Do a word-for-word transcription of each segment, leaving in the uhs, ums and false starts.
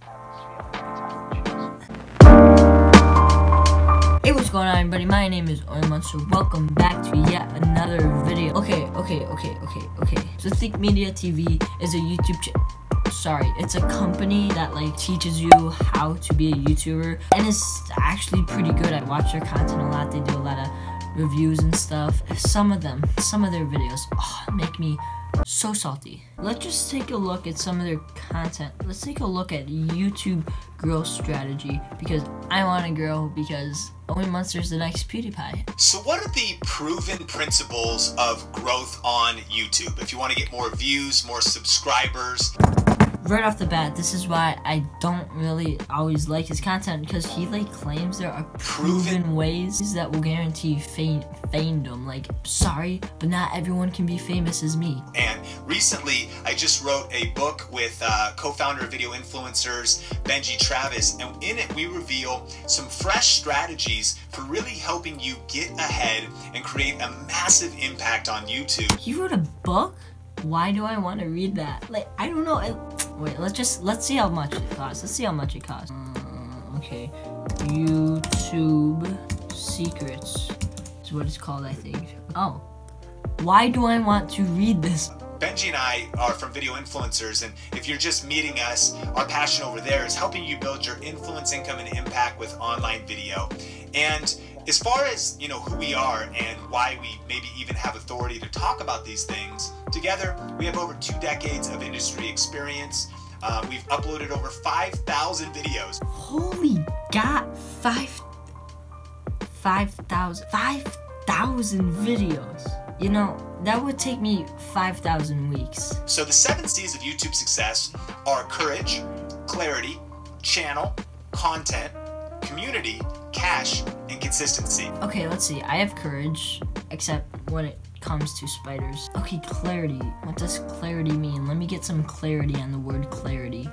Hey, what's going on, everybody? My name is Oimonster. Welcome back to yet another video. Okay, okay, okay, okay, okay. So Think Media T V is a YouTube channel. Sorry, it's a company that like teaches you how to be a YouTuber, and it's actually pretty good. I watch their content a lot. They do a lot of reviews and stuff. Some of them, some of their videos, oh, make me so salty. Let's just take a look at some of their content. Let's take a look at YouTube growth strategy, because I want to grow, because Oimonster's the next PewDiePie. So what are the proven principles of growth on YouTube? If you want to get more views, more subscribers. Right off the bat, this is why I don't really always like his content, because he like claims there are proven, proven ways that will guarantee fame famedom. Like, sorry, but not everyone can be famous as me. And recently, I just wrote a book with uh, co-founder of Video Influencers, Benji Travis, and in it we reveal some fresh strategies for really helping you get ahead and create a massive impact on YouTube. He wrote a book? Why do I want to read that? Like, I don't know. I, wait, let's just, let's see how much it costs. Let's see how much it costs. Uh, okay. YouTube Secrets is what it's called, I think. Oh. Why do I want to read this? Benji and I are from Video Influencers, and if you're just meeting us, our passion over there is helping you build your influence, income, and impact with online video. And as far as, you know, who we are and why we maybe even have authority to talk about these things, together we have over two decades of industry experience. Uh, we've uploaded over five thousand videos. Holy God, five, five thousand, five thousand videos. You know, that would take me five thousand weeks. So the seven C's of YouTube success are courage, clarity, channel, content, community, cash, and consistency. Okay, let's see. I have courage, except when it comes to spiders. Okay, clarity. What does clarity mean? Let me get some clarity on the word clarity.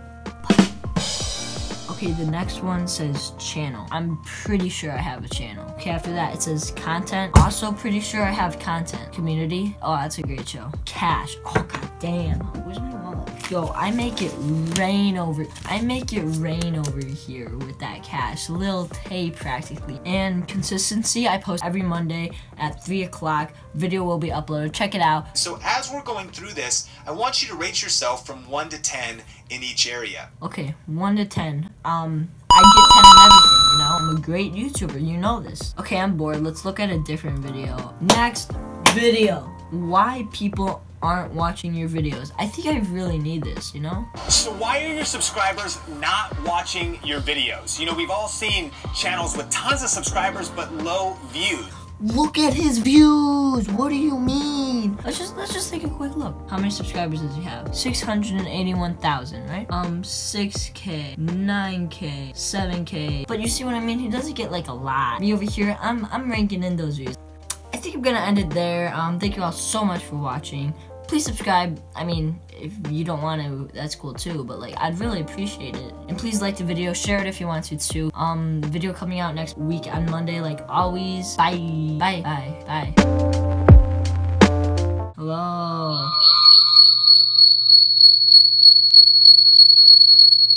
Okay, the next one says channel. I'm pretty sure I have a channel. Okay, after that it says content. Also pretty sure I have content. Community. Oh, that's a great show. Cash. Oh, god damn. Where's my wallet? Yo, I make it rain over. I make it rain over here with that cash. Lil Tay practically. And consistency. I post every Monday at three o'clock. Video will be uploaded. Check it out. So as we're going through this, I want you to rate yourself from one to ten in each area. Okay, one to ten. Um, I get ten in everything, you know? I'm a great YouTuber, you know this. Okay, I'm bored. Let's look at a different video. Next video. Why people aren't watching your videos. I think I really need this, you know? So why are your subscribers not watching your videos? You know, we've all seen channels with tons of subscribers but low views. Look at his views. What do you mean? Let's just let's just take a quick look. How many subscribers does he have? six hundred eighty-one thousand, right? Um, six K, nine K, seven K. But you see what I mean? He doesn't get like a lot. Me over here, I'm I'm ranking in those views. I think I'm gonna end it there. Um, thank you all so much for watching. Please subscribe. I mean, if you don't want to, that's cool too, but like, I'd really appreciate it. And please like the video, share it if you want to too. Um, the video coming out next week on Monday, like always. Bye. Bye. Bye. Bye. Hello.